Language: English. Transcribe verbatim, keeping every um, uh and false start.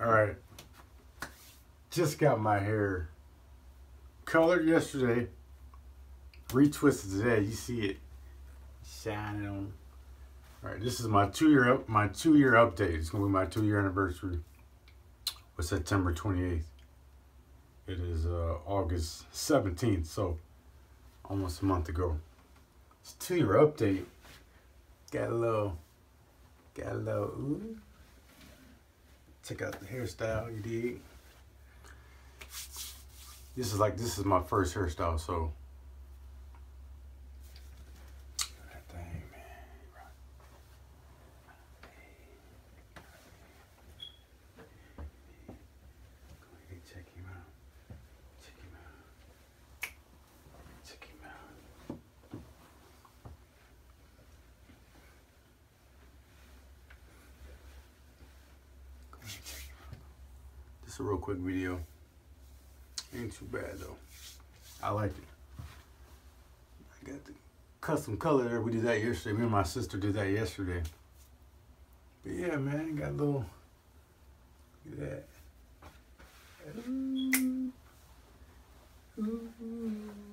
Alright. Just got my hair colored yesterday. Retwisted today. You see it shining on. Alright, this is my two year up my two year update. It's gonna be my two year anniversary. With September twenty-eighth. It is uh, August seventeenth, so almost a month ago. It's a two year update. Got a little got a little ooh. Check out the hairstyle, you dig? This is like, this is my first hairstyle, so. That thing, man. Go ahead, check him out. Check him out. Check him out. Just a real quick video. Ain't too bad though. I like it. I got the custom color there. We did that yesterday. Me and my sister did that yesterday. But yeah, man, got a little. Look at that. Ooh. Ooh.